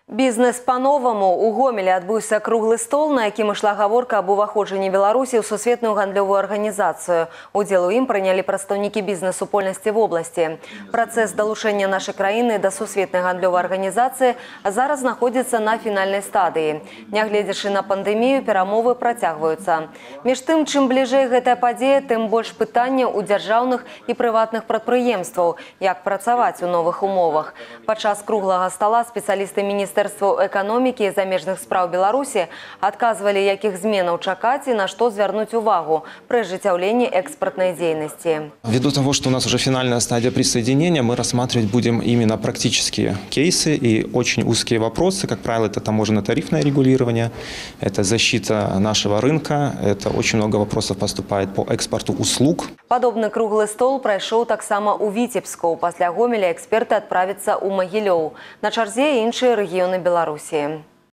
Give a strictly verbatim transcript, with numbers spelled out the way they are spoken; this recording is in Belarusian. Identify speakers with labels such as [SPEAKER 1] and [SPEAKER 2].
[SPEAKER 1] Бізнес па-новаму. У Гомелі адбыўся круглы стол, на якім ішла гаворка аб уваходжанні Беларусі ў сусветную гандлёвую арганізацыю. Удзел у ім прынялі прадстаўнікі бізнесу польнасці в обласці. Працэс далучэння нашай краіны да сусветнай гандлёвай арганізацыі зараз знаходзіцца на фінальнай стадыі. Нягледзячы на пандэмію, перамовы працягваюцца. Між тым, чым бліжэй гэтая падзея, тым больш пытанняў у дзяржаўных і прыватных прадпрыемстваў, як працаваць у новых умовах. Падчас круглага стола спецыялісты міністэрства Міністэрства эканомікі і замежных спраў Беларусі адказвалі, якіх зменаў чакаць і на што звярнуць увагу пры ажыццяўленні экспортной деятельности.
[SPEAKER 2] Ввиду того, что у нас уже финальная стадия присоединения, мы рассматривать будем именно практические кейсы и очень узкие вопросы. Как правило, это таможенно-тарифное регулирование, это защита нашего рынка, это очень много вопросов поступает по экспорту услуг.
[SPEAKER 1] Падобны круглы стол прайшоў таксама ў Віцебску. Пасля Гомеля эксперты адправяцца ў Магілёў. На чарзе іншыя рэгіёны Беларусі.